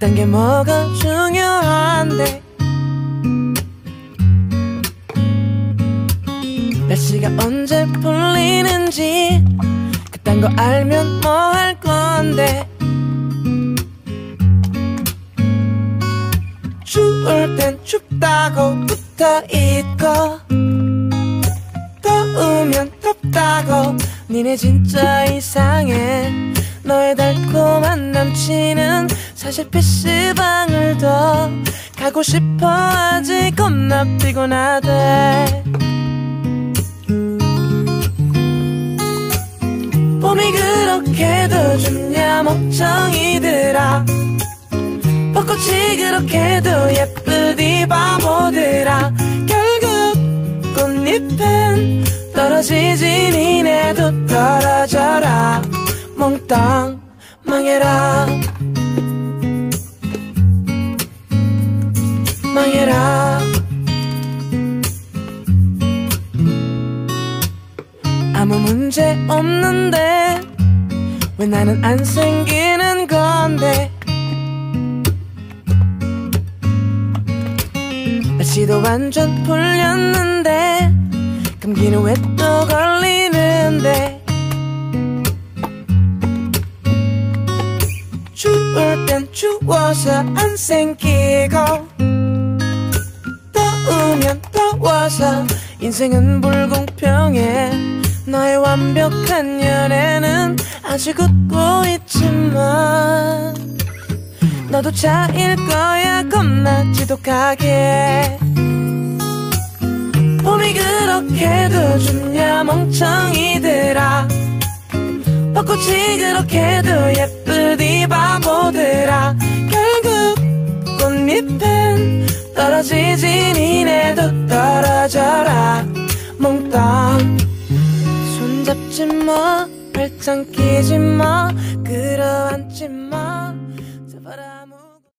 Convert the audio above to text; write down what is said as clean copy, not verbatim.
그딴 게 뭐가 중요한데. 날씨가 언제 풀리는지 그딴 거 알면 뭐 할 건데. 추울 땐 춥다고 붙어있고 더우면 덥다고. 니네 진짜 이상해. 너의 달콤한 남친은 사실 PC방을 더 가고 싶어 하지. 겁나 피곤하대. 봄이 그렇게도 좋냐 멍청이들아. 벚꽃이 그렇게도 예쁘디 바보들아. 결국 꽃잎은 떨어지지. 니네도 떨어져라 몽땅 망해라 망해라. 아무 문제 없는데 왜 나는 안 생기는 건데. 날씨도 완전 풀렸는데 감기는 왜 또 걸리는데. 추울 땐 추워서 안 생기고 더우면 더워서. 인생은 불공평해. 너의 완벽한 연애는 아직 웃고 있지만 너도 차일 거야 겁나 지독하게. 봄이 그렇게도 좋냐 멍청이들아. 벚꽃이 그렇게도 예쁘디 바보들아. 결국 꽃잎은 떨어지지. 니네도 떨어져라 몽땅. 손잡지 마 발짱 끼지 마 끌어안지 마.